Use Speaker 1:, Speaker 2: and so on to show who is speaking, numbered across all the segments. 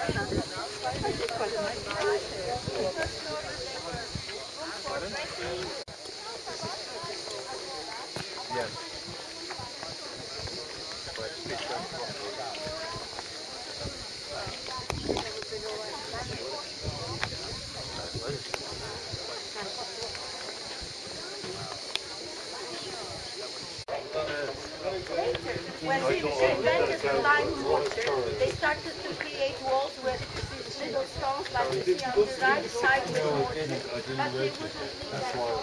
Speaker 1: When they invented the lime mortar, they started to create walls with little stones like you see on the right side with mortar, but they wouldn't leave that for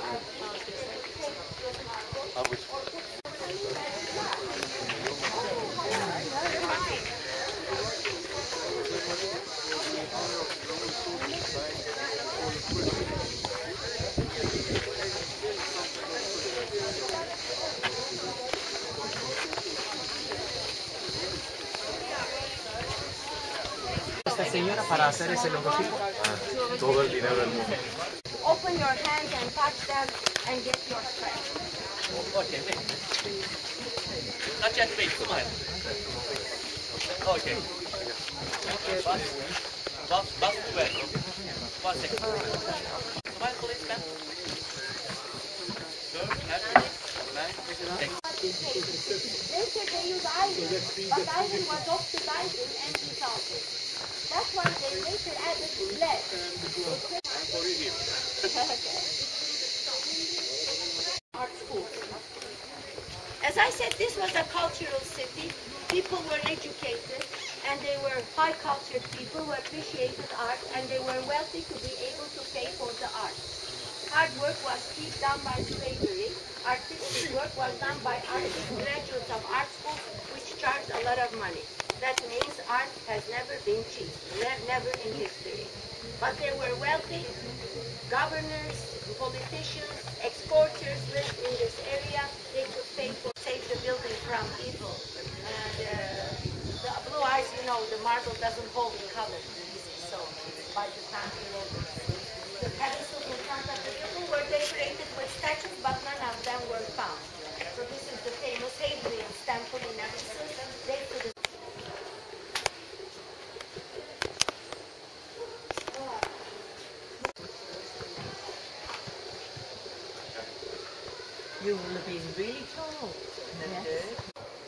Speaker 2: esta señora para hacer ese logotipo.
Speaker 3: Todo el dinero del mundo.
Speaker 1: Open your hands and touch them and get your strength.
Speaker 2: Okay, wait. Not yet, wait, smile. Okay. Bust well. 1 second. Smile, please, ma'am. Good, happy.
Speaker 1: Later they used iron, but iron was oxidizing and dissolving. That's why they later added lead. Art school. As I said, this was a cultural city. People were educated and they were high-cultured people who appreciated art, and they were wealthy to be able to pay for the art. Hard work was cheap, done by slavery. Artistic work was done by artists, graduates of art schools, which charged a lot of money. That means art has never been cheap, never in history. But there were wealthy governors, politicians, exporters lived in this area. They could pay for save the building from evil. And the blue eyes, you know, the marble doesn't hold the color. So by the time the pedestals in front of the building were decorated with statues, but none of them were found. So this is the famous Hadrian's temple in Ephesus.
Speaker 4: You will have been really tall. Yes.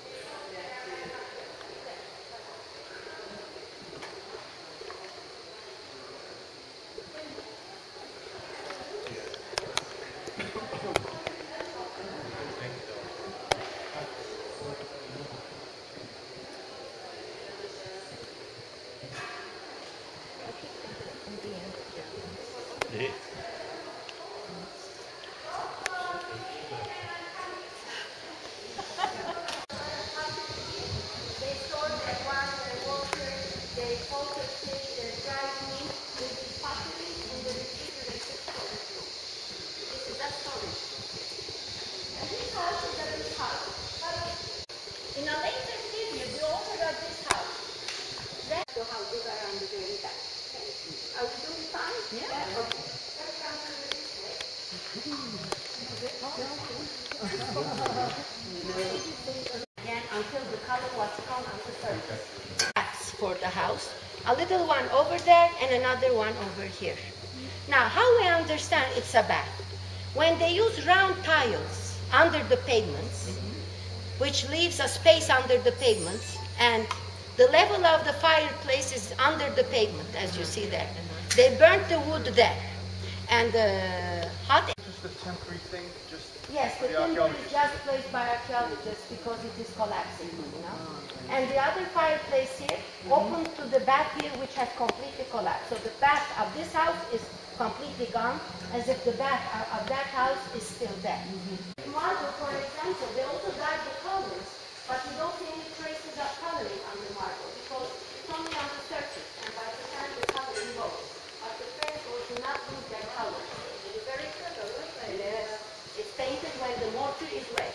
Speaker 4: Again, until the color was come on the surface. That's for the house. A little one over there and another one over here. Now, how we understand it's a bath? When they use round tiles under the pavements, which leaves a space under the pavements, and the level of the fireplace is under the pavement, as you see there. They burnt the wood there. And the hot...
Speaker 3: Just a temporary thing?
Speaker 1: Yes, the timber is just placed by archaeologists because it is collapsing, you know. And the other fireplace here opens to the bath here, which has completely collapsed. So the bath of this house is completely gone, as if the bath of that house is still there. Marble, for example, they also dyed the colors, but you don't see any traces of coloring on the marble because it's only on the surface, and by the time the coloring goes. But the frescoes do not lose their color. It's very clever, it's painted when the mortar is wet.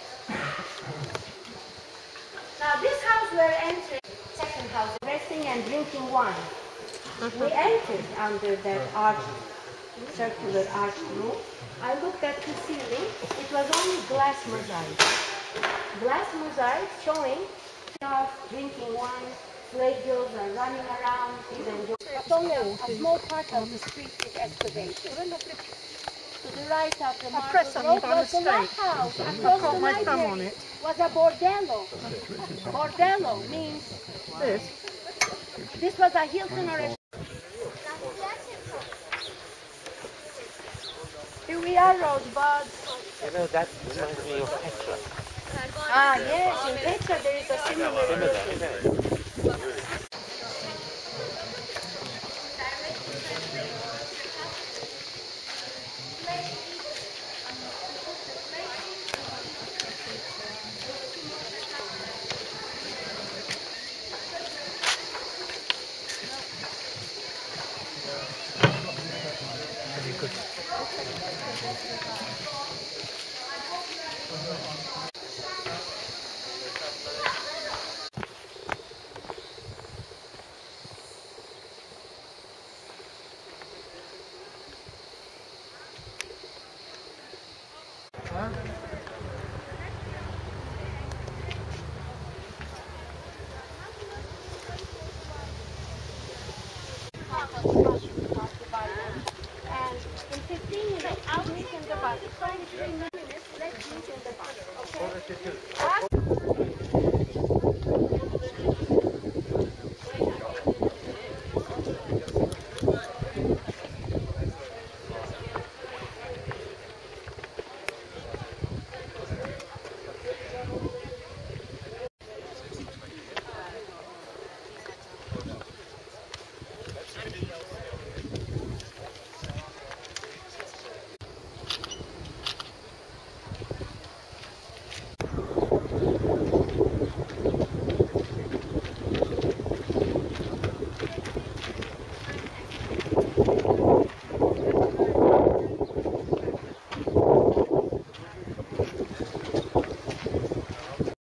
Speaker 1: Now this house we're entering, second house, resting and drinking wine. We entered under that arch, circular arch room. I looked at the ceiling. It was only glass mosaic. Glass mosaic showing drinking wine, slave girls are running around, even
Speaker 4: but only a small part of the street is excavated. To the right of the marble road was the lighthouse. Across the library was a bordello. Bordello means this was a Hilton or a... Here we are, Rosebud.
Speaker 2: You know, that reminds me of Petra.
Speaker 4: Ah, yes, in Petra there is a similar building. And in 15 years, I was in the bus.